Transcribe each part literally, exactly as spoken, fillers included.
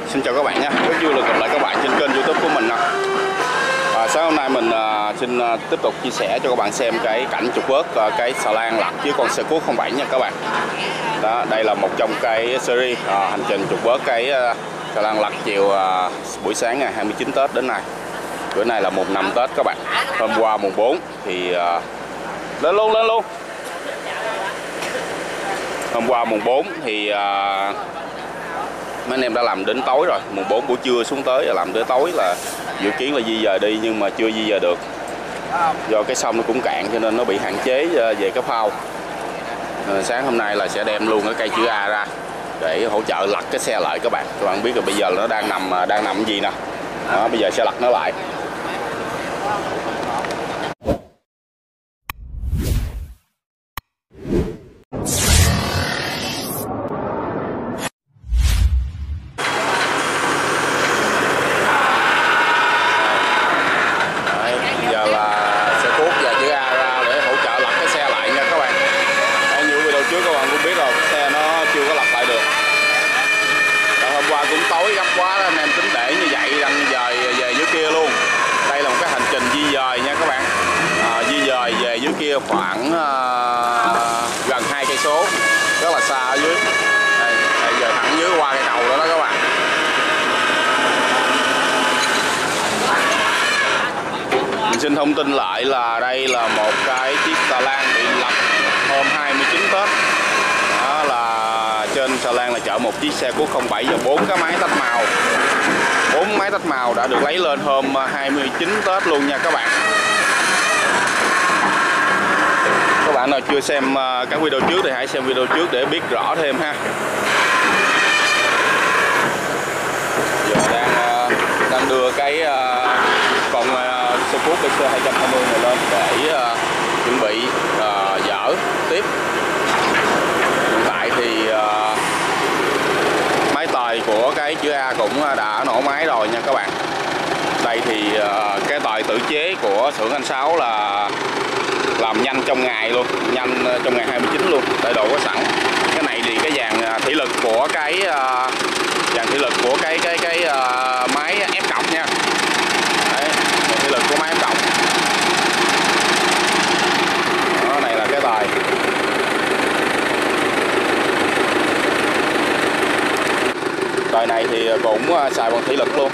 Xin chào các bạn nha, rất vui được gặp lại các bạn trên kênh YouTube của mình. À, sáng hôm nay mình à, xin à, tiếp tục chia sẻ cho các bạn xem cái cảnh trục vớt à, cái xà lan lật với con Scoot không bảy nha các bạn. Đó, đây là một trong cái series à, hành trình trục vớt cái à, xà lan lật chiều à, buổi sáng ngày hai mươi chín Tết đến nay. Bữa nay là mùng năm Tết các bạn. Hôm qua mùng bốn thì à, lên luôn lên luôn. Hôm qua mùng bốn thì à, mấy anh em đã làm đến tối rồi, mùng bốn buổi trưa xuống tới làm tới tối là dự kiến là di dời đi nhưng mà chưa di dời được. Do cái sông nó cũng cạn cho nên nó bị hạn chế về cái phao. À, sáng hôm nay là sẽ đem luôn cái cây chữ A ra để hỗ trợ lật cái xe lại các bạn. Các bạn biết là bây giờ nó đang nằm đang nằm cái gì nè. Đó, bây giờ sẽ lật nó lại. Cũng tối gấp quá đó, anh em tính để như vậy đang dời về dưới kia luôn. Đây là một cái hành trình di dời nha các bạn. À, di dời về dưới kia khoảng uh, gần hai cây số, rất là xa ở dưới. Đây, đây giờ thẳng dưới qua cây cầu đó đó các bạn. Mình xin thông tin lại là đây là một cái chiếc xà lan bị lật hôm hai mươi chín Tết. Đó là trên xà lan là chở một chiếc xe Scoot không bảy và bốn cái máy tách màu. bốn máy tách màu đã được lấy lên hôm hai mươi chín Tết luôn nha các bạn. Các bạn nào chưa xem các video trước thì hãy xem video trước để biết rõ thêm ha. Giờ đang đang đưa cái con Scoot bê xê hai trăm hai mươi này lên để chuẩn bị dỡ tiếp. Hiện tại thì uh, máy tời của cái chữ A cũng đã nổ máy rồi nha các bạn. Đây thì uh, cái tời tự chế của xưởng anh Sáu là làm nhanh trong ngày luôn, nhanh trong ngày hai mươi chín luôn, tại đồ có sẵn. Cái này thì cái dàn thủy lực của cái uh, dàn thủy lực của cái cái cái uh, máy ép cọc nha. Đấy, dàn thủy lực của máy ép cọc. Đó, này là cái tời. Tời này thì cũng xài bằng thủy lực luôn.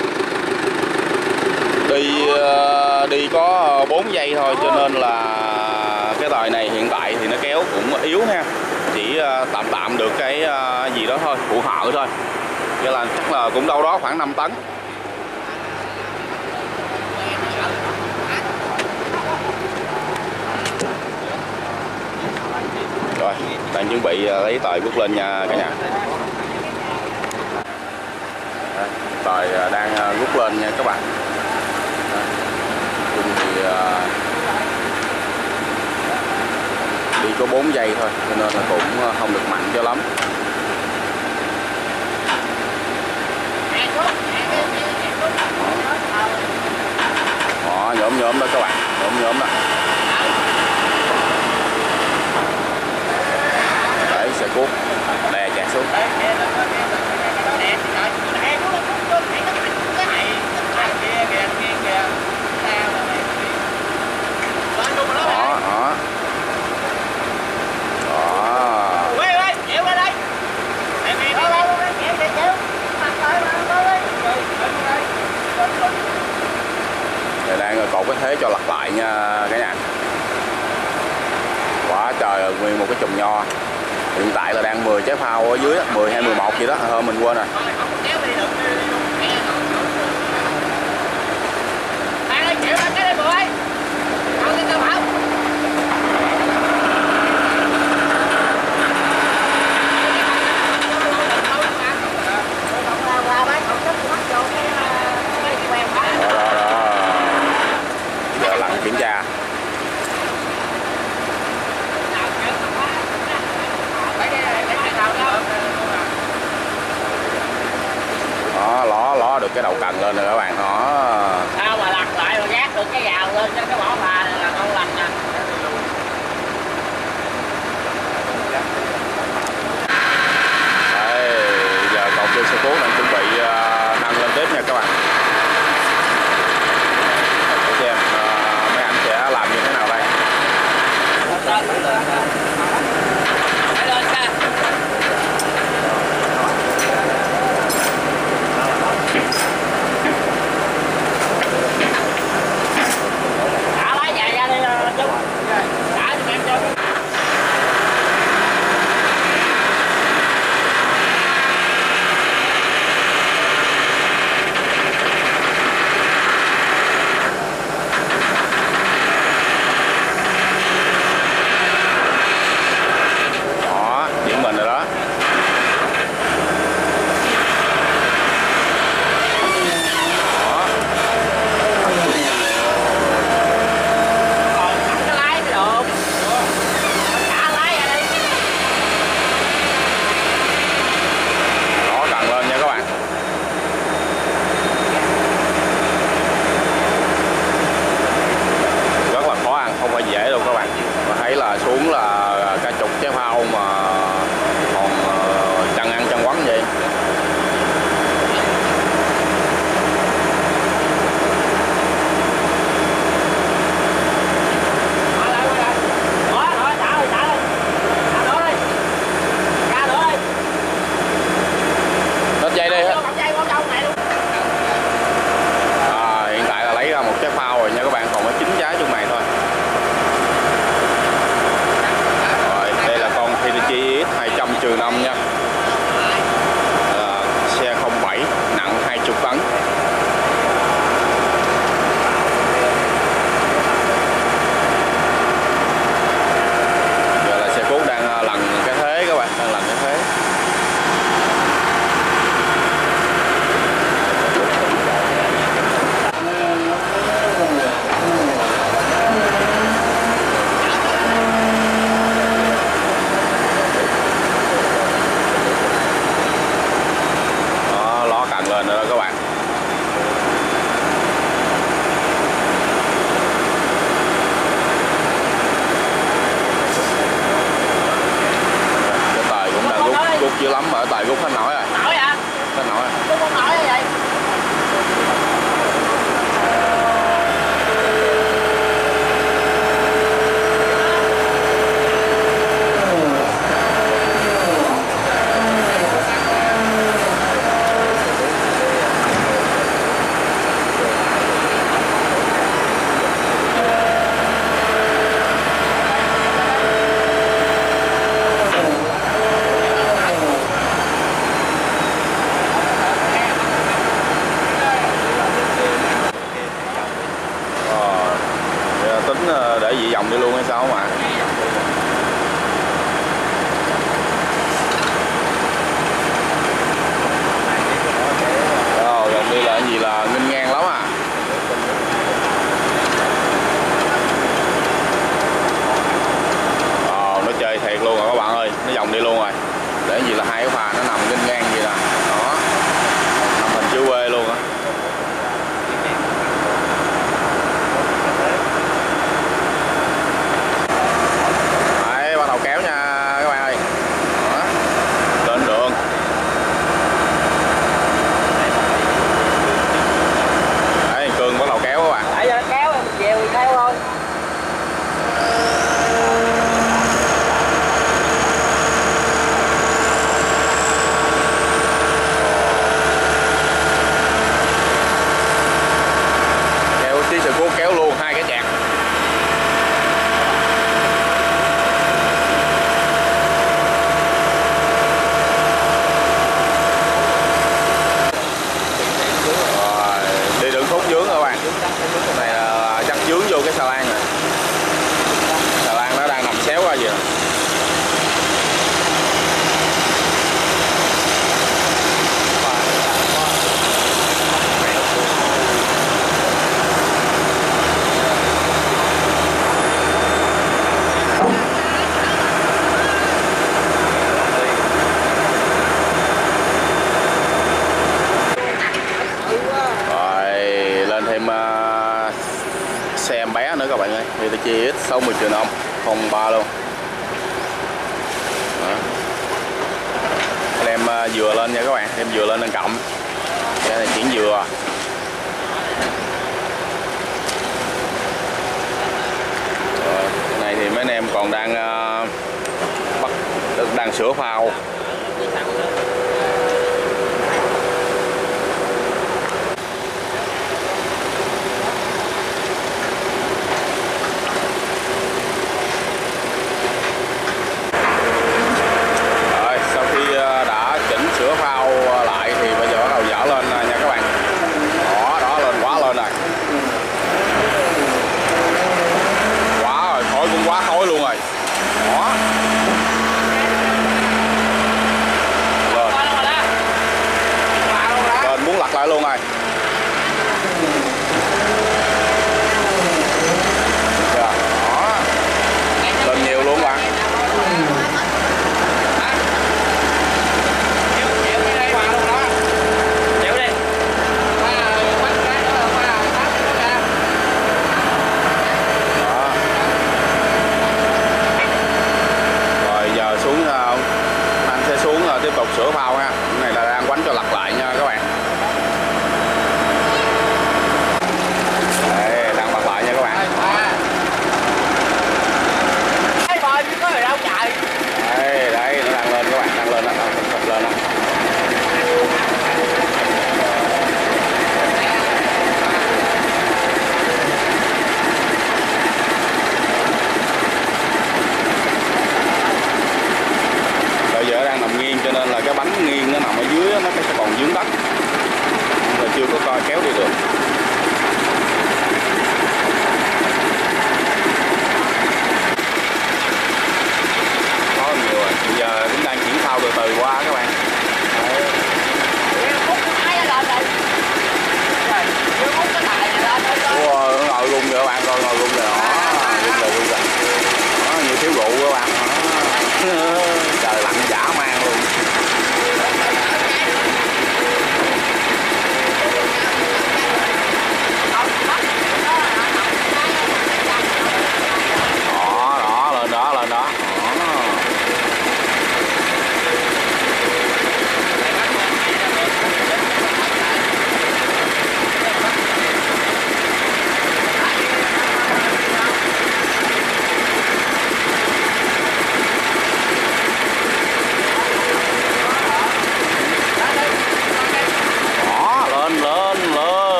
Đi đi có bốn giây thôi cho nên là cái tời này hiện tại thì nó kéo cũng yếu ha. Chỉ tạm tạm được cái gì đó thôi, phụ hợ thôi. Cho là chắc là cũng đâu đó khoảng năm tấn. Rồi, đang chuẩn bị lấy tời bước lên nha cả nhà. Tời đang rút lên nha các bạn. Chung thì đi có bốn giây thôi cho nên là cũng không được mạnh cho lắm. Đó, nhóm nhóm đó các bạn, nhóm nhóm đó. Đấy, xe cuốc đè chặt xuống. Đó, đó. Đây đang cột cái thế cho lật lại nha cả nhà. Quá trời, nguyên một cái chùm nho. Hiện tại là đang mười trái phao ở dưới, mười hay mười một gì đó, hôm mình quên rồi. Giờ lặn kiểm tra. Đó, ló ló được cái đầu cần lên rồi các bạn. Đó. Sao mà lật lại rồi gác được cái gào lên cho cái bỏ phà này là ngon lành nè. Đây, giờ cột dây xe cuốn đang chuẩn bị uh, đi luôn hay sao mà. Rồi gần đi là cái gì là nghênh ngang lắm à. Ồ, nó chơi thiệt luôn rồi các bạn ơi, nó vòng đi luôn rồi. Để gì là hai cái phà nó nằm nghênh ngang vậy nè. Đó, nằm hình chữ V luôn á. Đấy, bắt đầu kéo nha các bạn ơi. Đó, lên đường. Đấy, Cương bắt đầu kéo các bạn. Tại giờ kéo em chiều theo thôi. Tí sự cố kéo luôn hai cái chạc. Rồi, đi đường khúc dướng các bạn. Cái này là chắc dướng vô cái xà lan rồi. Xà lan nó đang nằm xéo ra gì rồi. Xe em bé nữa các bạn ơi, thì chia ít sáu mươi triệu đồng, không ba luôn. Đó. Em vừa lên nha các bạn, em vừa lên nâng cộng. Cái này chuyển vừa. Rồi, cái này thì mấy anh em còn đang uh, bắt đang sửa phao. Sửa phao lại thì bây giờ bắt đầu dở lên nha các bạn. Đó, đó lên quá lên rồi. Quá rồi, khói cũng quá khói luôn rồi. Đó. Lên. Lên muốn lật lại luôn rồi. Đó. Lên nhiều luôn bạn. Tiếp tục sửa phao ha. Cái này là đang quánh cho lật lại nha các bạn. Đây, đang lật lại nha các bạn. Đây, đấy, nó đang lên các bạn, đang lên, đang lên, lên, lên. Bây giờ đang nằm nghiêng cho nên là cái bánh nghiêng nó nằm ở dưới nó sẽ còn dướng đất, rồi chưa có coi kéo đi được. Có nhiều rồi, bây giờ cũng đang chuyển phao từ từ qua các bạn. Đấy. Wow, nó ngồi rung rồi các bạn, coi ngồi rung rồi đó, rung rồi rung rồi. Đó, nhiều thiếu rượu các bạn. Đó. Trời lạnh dã man luôn. Đó, đó, lên đó, lên đó. Đó.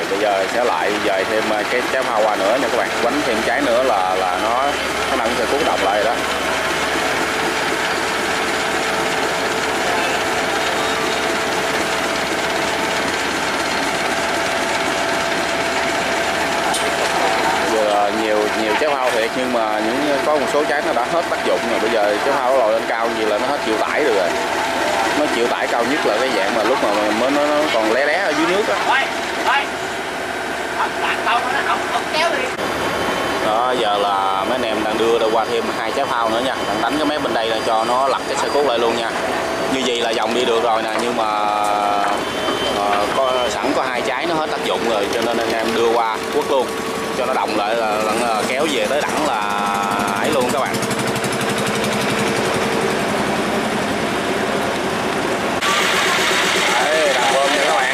bây giờ sẽ lại dời thêm cái trái phao qua nữa nha các bạn, quánh thêm trái nữa là là nó nó nâng sẽ cuốn đồng lại rồi đó. Giờ nhiều nhiều trái phao thiệt, nhưng mà những có một số trái nó đã hết tác dụng rồi. Bây giờ trái phao nó lòi lên cao gì là nó hết chịu tải được rồi. Nó chịu tải cao nhất là cái dạng mà lúc mà mới nó, nó còn lé lé ở dưới nước á. Đó, giờ là mấy anh em đang đưa qua thêm hai trái phao nữa nha, đang đánh cái mép bên đây là cho nó lật cái xe cốt lại luôn nha. Như vậy là dòng đi được rồi nè, nhưng mà à, có sẵn có hai trái nó hết tác dụng rồi, cho nên anh em đưa qua quất luôn cho nó đồng lại là, là kéo về tới đẳng là ấy luôn các bạn. Đấy, đàn bơm nha các bạn.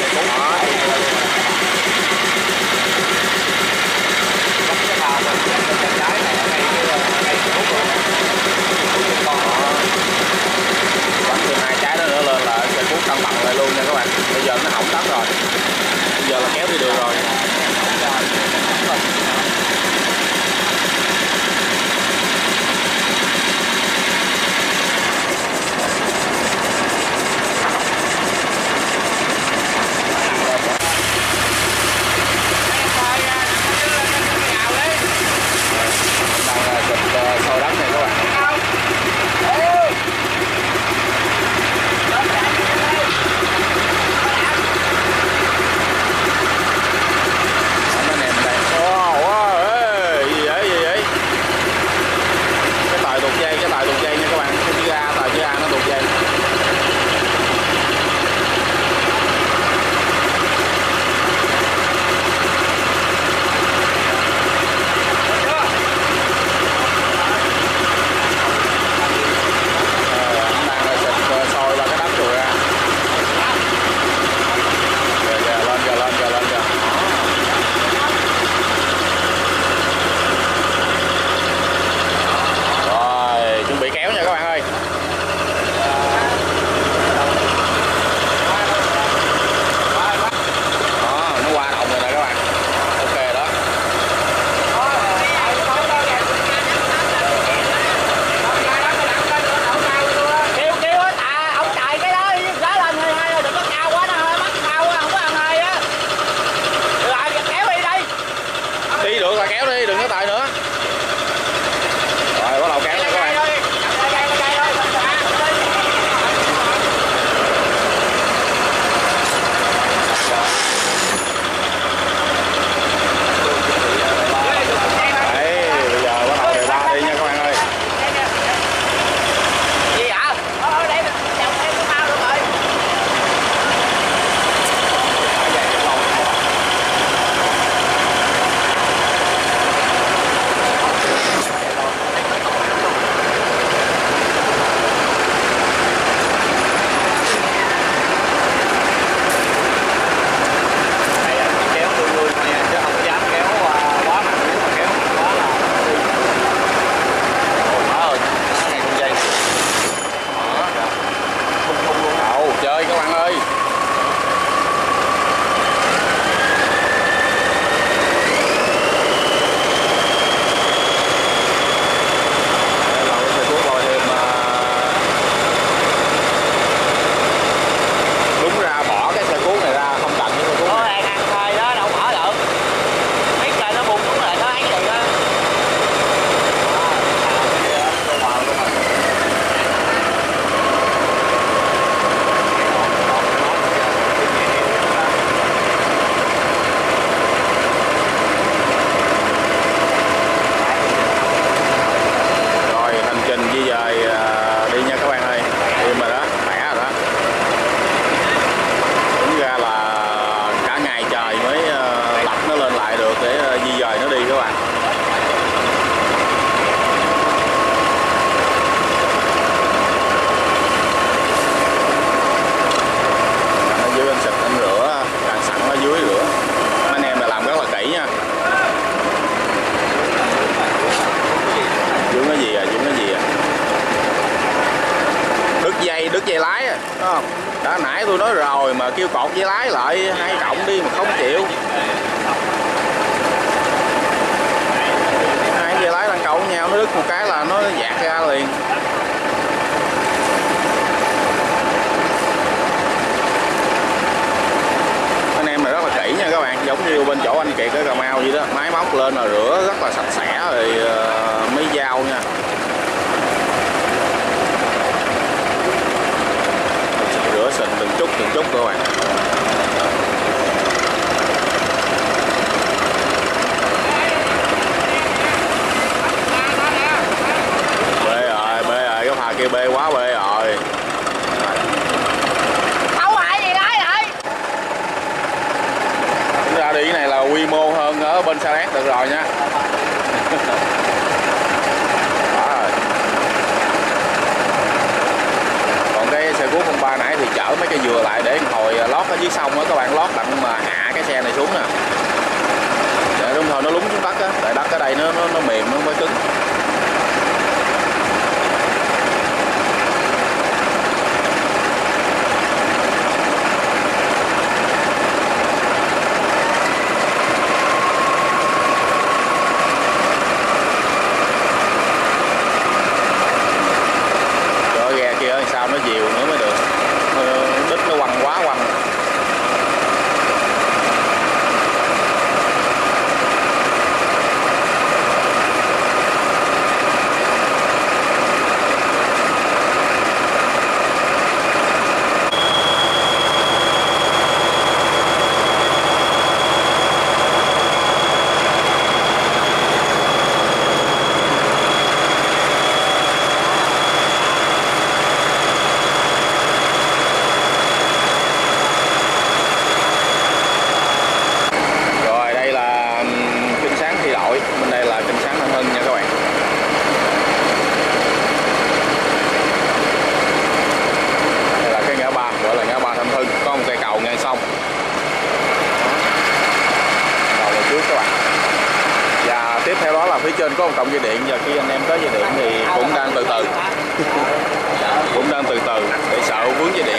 Bắn thêm hai trái đó nữa lên là sẽ cuốn cân bằng lại luôn nha các bạn. Bây giờ nó hỏng đất rồi, bây giờ là kéo đi được rồi. Sôi đất này các bạn. Anh em đây. Wow, wow, ê, gì vậy, gì vậy? Cái tài tuột dây, cái tài tuột dây nha các bạn. Cái chữ A, tài chữ A nó tuột dây. đứt dây lái à, đúng không? Đã nãy tôi nói rồi mà kêu cột dây lái lại hai cộng đi mà không chịu. đứt một cái là nó dạt ra liền. Anh em này rất là kỹ nha các bạn, giống như bên chỗ anh Kiệt ở Cà Mau vậy đó, máy móc lên là rửa rất là sạch sẽ rồi uh, mới dao nha. Rửa xịn từng chút từng chút các bạn. Bê rồi, bê rồi, cái phà kia bê quá bê rồi. Không phải gì đấy vậy? Tính ra đi cái này là quy mô hơn ở bên Sa Đéc được rồi nha. Còn cái xe cuốc không ba nãy thì chở mấy cái dừa lại để hồi lót ở dưới sông á các bạn, lót đặng mà hạ cái xe này xuống nè. Để đúng thôi nó lún xuống đất á, tại đất ở đây nó nó, nó mềm nó mới cứng. Sao nó dìu nữa mới được, đít nó quăng quá quăng. Phía trên có một cọng dây điện, giờ khi anh em tới dây điện thì cũng đang từ từ cũng đang từ từ để sợ vướng dây điện.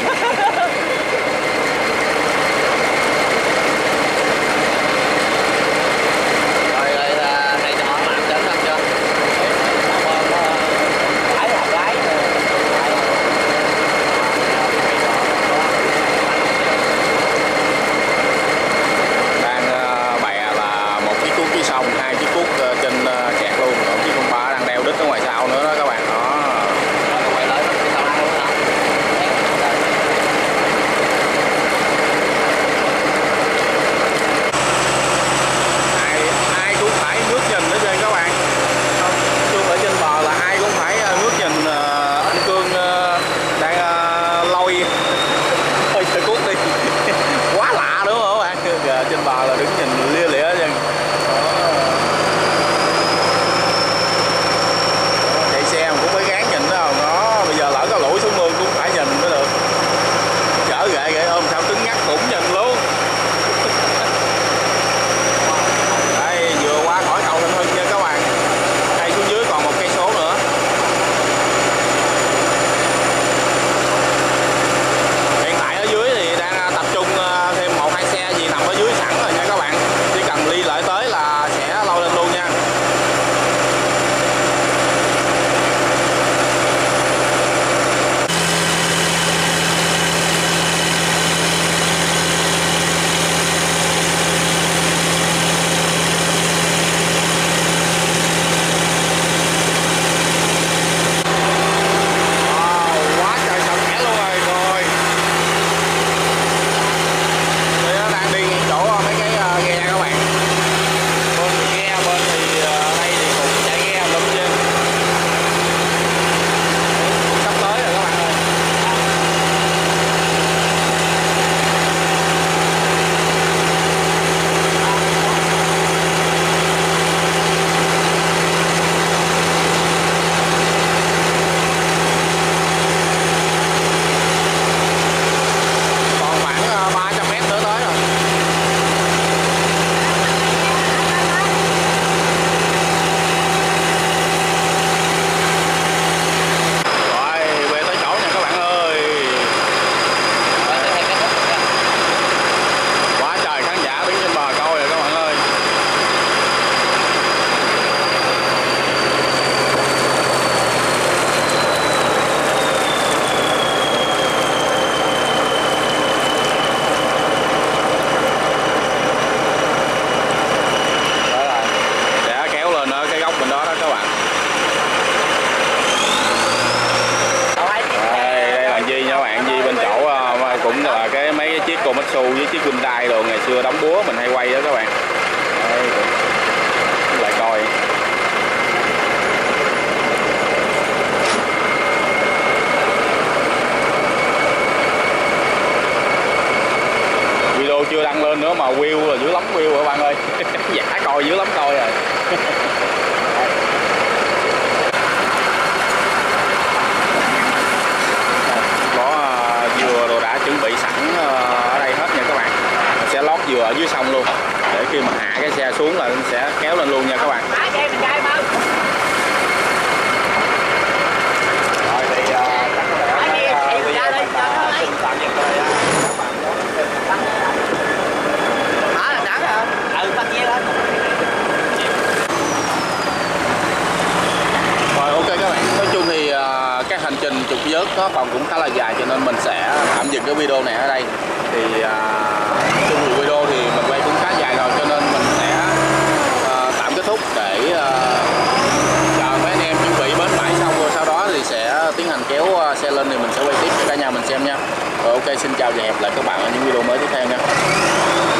Isuzu với chiếc Hyundai rồi ngày xưa đóng búa mình hay quay đó các bạn. Đấy, lại coi. Video chưa đăng lên nữa mà view là dữ lắm view rồi bạn ơi. Giả coi dữ lắm coi rồi. Có dừa đồ đã chuẩn bị sẵn ở đây hết nha các bạn. Mình sẽ lót dừa ở dưới sông luôn để khi mà hạ cái xe xuống là nó sẽ kéo lên luôn nha các bạn. Rồi thì uh, chắc có lẽ uh, bây giờ mình uh, xin tạm dừng đây uh, các bạn. Đó là nắng hả? Ừ, bắt chia lên. Rồi ok các bạn, nói chung thì uh, cái hành trình trục vớt nó còn cũng khá là dài cho nên mình sẽ tạm dừng cái video này ở đây. Thì uh, chung thì video thì mình quay cũng khá dài rồi cho nên mình sẽ uh, tạm kết thúc để uh, chờ mấy anh em chuẩn bị bến bãi xong rồi sau đó thì sẽ tiến hành kéo uh, xe lên thì mình sẽ quay tiếp cho cả nhà mình xem nha. Rồi ok, xin chào và hẹn gặp lại các bạn ở những video mới tiếp theo nha.